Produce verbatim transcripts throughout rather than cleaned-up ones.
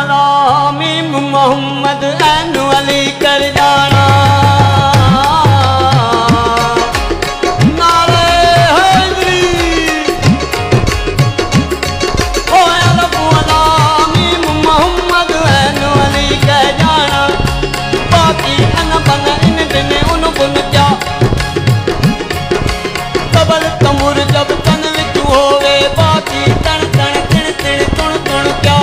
वाला मीम मोहम्मद ऐन अली कर जाना। जब तन विच होवे बाकी तन तन तिण तिण तुण तुण क्या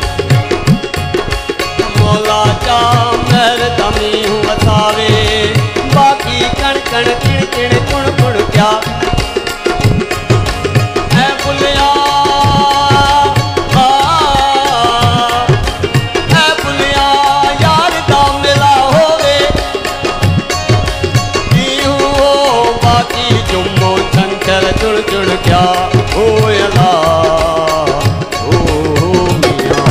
मौला चा महर दमी हूँ वसावे बाकी कण कण तिण तिण तुण तुण क्या है बुलिया है बुलिया यार दा मिला होवे हो बाकी जुम्मो चुन चुन क्या ओ अला ओ मियां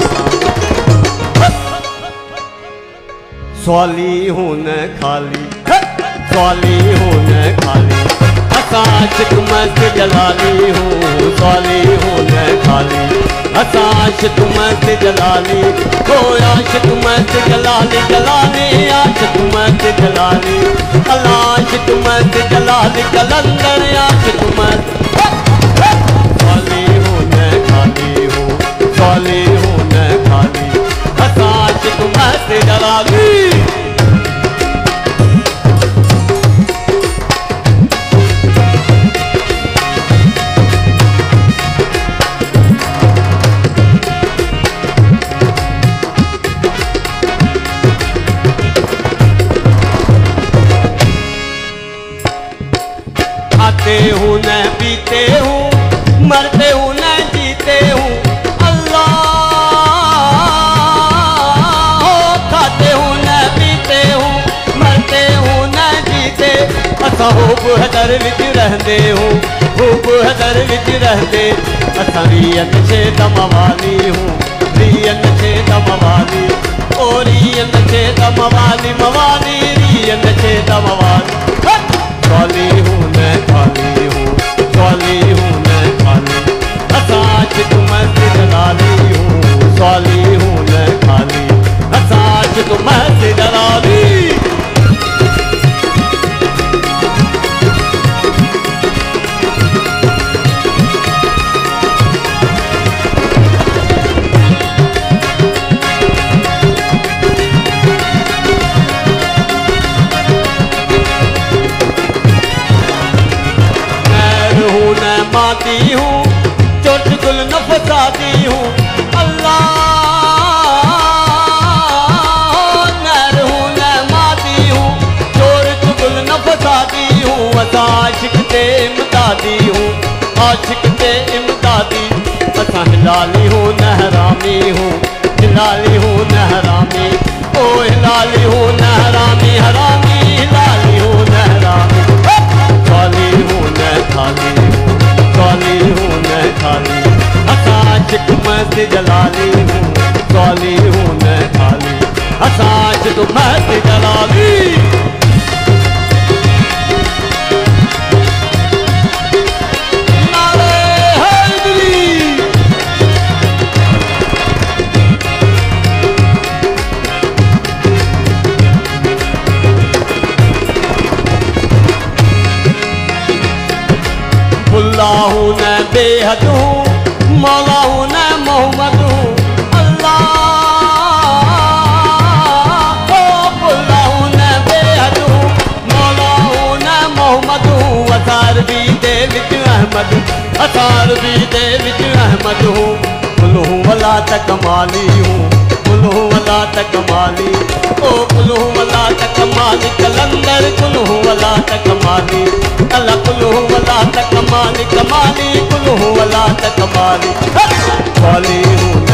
स्वाली हूं न खाली स्वाली हूं न खाली असा आशिक मस्त जलाली हूँ स्वाली हूं न खाली असा आशिक मस्त जलाली हो आशिक मस्त जलाली जलाली आशिक मस्त जलाली अल्लाह आशिक मस्त जलाली कलंदर आशिक मस्त स्वाली हूं न खाली हूँ स्वाली हूं न खाली असा आशिक मस्त जलाली खाते हूँ न पीते हूँ मरते हूँ न जीते हूँ अल्लाह हो खाते हूँ न पीते हूँ मरते हूँ न जीते असा खूब हदर विच रहंदे हूँ खूब हदर विच रहंदे असा रियन छे दम वाली हूँ रियन छे दम वाली ओ रियन छे दम वाली मवाली रियन छे दम वाली स्वाली हूँ न खाली हूँ स्वाली हूँ न खाली असा आशिक मस्त जलाली हूँ स्वाली हूँ न खाली असा आशिक मस्त जलाली माती हूँ चोट गुल न फसाती हूँ अल्लाह नर हूँ न माती हूँ चोर गुल न फसाती हूँ असा आशिक ते इमदादी हूँ आशिक ते इमदादी असा हिलाली हूँ न हरामी हूँ हिलाली हूँ न हरामी ओ हिलाली हूँ न हरामी हरामी हिलाली हूँ न हरामी स्वाली हूँ न खाली स्वाली हूँ न खाली असा आशिक मस्त जलाली हूँ स्वाली हूँ न खाली असा आशिक मस्त जलाली बुल्ला हूँ न बेहद हूँ मौला हूँ न मोहम्मद हूँ अल्लाह ओ बुल्ला हूँ न बेहद हूँ मौला हूँ न मोहम्मद हूँ असार भी दे विच अहमद असार भी दे विच अहमद हूँ कुल हूँ वला तक माली हूँ कुल हूँ वला तक माली ओ कुल हूँ वला तक माली कलंदर कुल हूँ वला तक माली अल्लाह कुल हूँ वला तक माली कमाली कुल हूँ वला तक माली स्वाली हूँ